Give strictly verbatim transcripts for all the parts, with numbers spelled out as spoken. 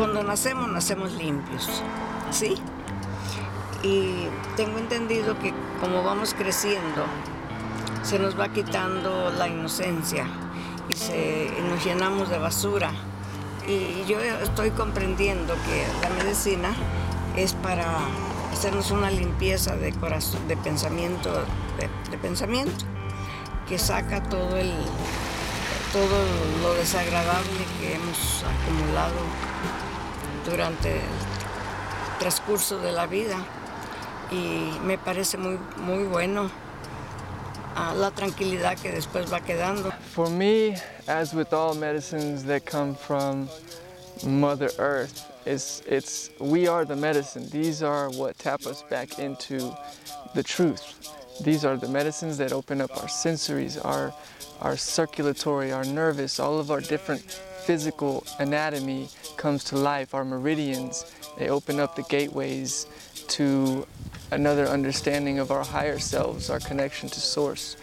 cuando nacemos, nacemos limpios, ¿sí? Y tengo entendido que como vamos creciendo, se nos va quitando la inocencia y, se, y nos llenamos de basura. Y yo estoy comprendiendo que la medicina es para hacernos una limpieza de corazón, de pensamiento, de, de pensamiento, que saca todo el, todo lo desagradable que hemos acumulado durante el transcurso de la vida. Y me parece muy, muy bueno uh, la tranquilidad que después va quedando. For me, as with all medicines that come from Mother Earth, it's, it's, we are the medicine. These are what tap us back into the truth. These are the medicines that open up our sensories, our, our circulatory, our nervous, all of our different physical anatomy comes to life. Our meridians, they open up the gateways to another understanding of our higher selves, our connection to Source.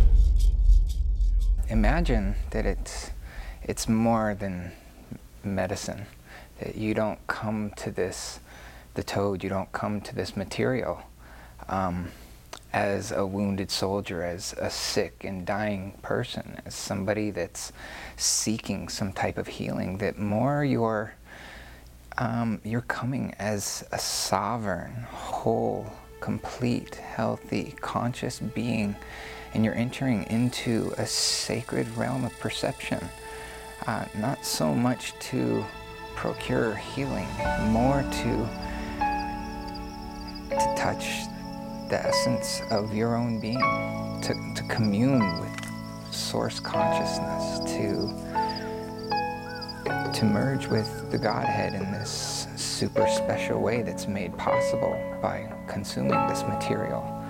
Imagine that it's, it's more than medicine, that you don't come to this, the toad, you don't come to this material um, as a wounded soldier, as a sick and dying person, as somebody that's seeking some type of healing, that more you're, um, you're coming as a sovereign, whole, complete, healthy, conscious being, and you're entering into a sacred realm of perception. Uh, not so much to procure healing, more to, to touch the essence of your own being, to, to commune with Source consciousness, to, to merge with the Godhead in this super special way that's made possible by consuming this material.